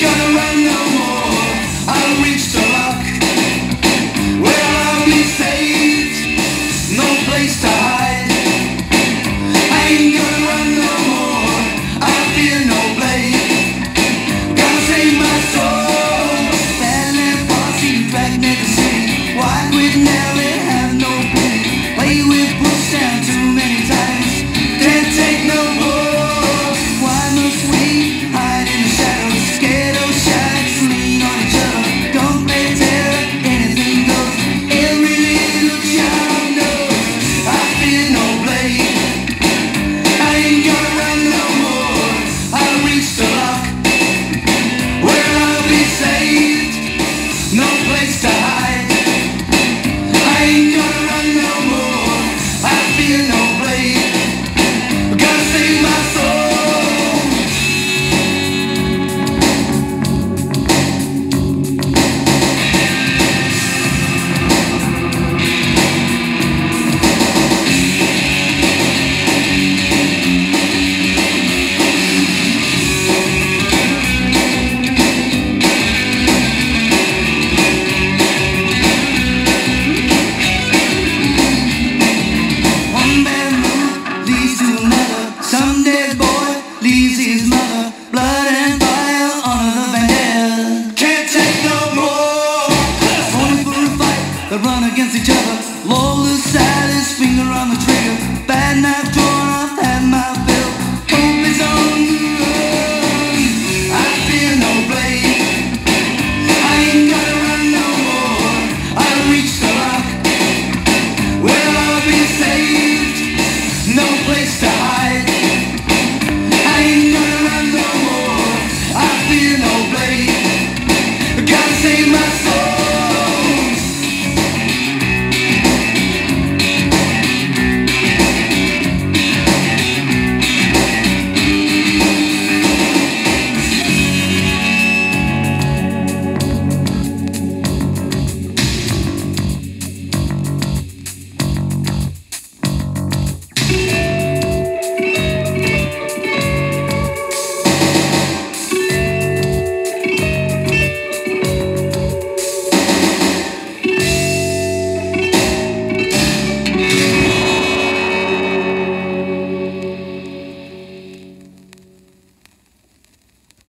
gonna run no more. I'll reach the rock where I'll be saved. No place to hide. I ain't gonna run no more. I fear no blade. Gotta save my soul. Badland posse, dragnet the city. White with Nelly, have no pity. Play with push down too many times. Can't take no more. Why must we hide in the shadows? Scared of shots, lean on each other. Don't play terror, anything goes. Every little child knows I fear no blade. I ain't gonna run no more. I'll reach the rock where I'll be saved. No place to hide. I ain't gonna run no more. I fear no blade. Gotta save my soul. One bad move leads to another. Some dead boy leaves his mother. Blood and fire on the vendetta. Can't take no more. Only for a fight, they run against each other. Lawless had his finger on the trigger. Bad knife drawn, I've had my fill. Hope is on the run. I fear no blade. I ain't gonna run no more. I'll reach the rock where I'll be saved. No place to hide. I ain't gonna run no more. I fear no blade. Gotta save my soul.